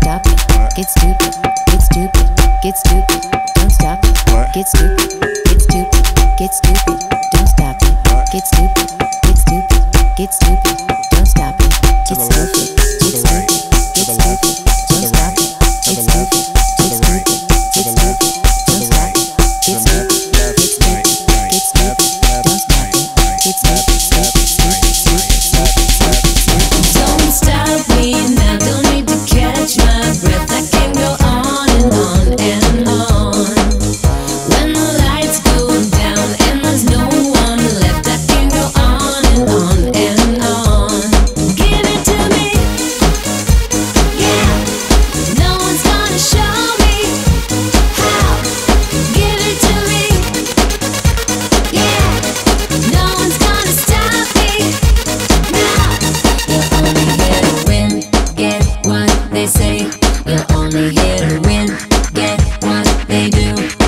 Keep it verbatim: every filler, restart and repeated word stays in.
stop it. Get stupid, get stupid, get stupid, don't stop it. Get stupid, get stupid, get stupid, don't stop it. Get stupid, get stupid, get stupid, don't stop it. Get stupid, get stupid, get stupid, don't stop it. Get stupid, get stupid, get stupid, don't stop it. Get stupid, get stupid, get stupid, don't stop it. Get stupid, stupid, stupid, stupid, stupid, stupid. Don't stop me now, don't need to catch my breath. I can go on and on and on. When the lights go down and there's no one left, I can go on and on and on. Give it to me, yeah. No one's gonna show me how. Give it to me, yeah. No one's gonna stop me now. You're only here to win, get what they say. You're only here to win, get what they do.